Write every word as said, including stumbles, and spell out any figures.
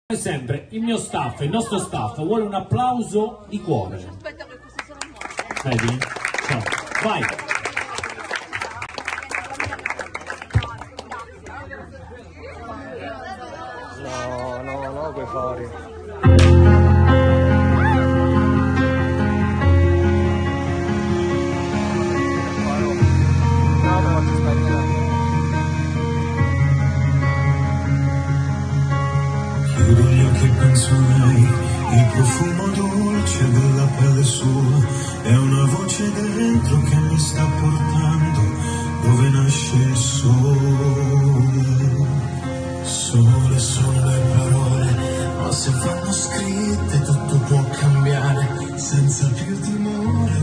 Come sempre il mio staff, il nostro staff vuole un applauso di cuore. Vedi? Ciao. Vai! No, no, no, quei fari. Chiudo gli occhi e penso a lei, il profumo dolce della pelle sua, è una voce dentro che mi sta portando dove nasce il sole. Sole sono le parole, ma se vanno scritte tutto può cambiare, senza più timore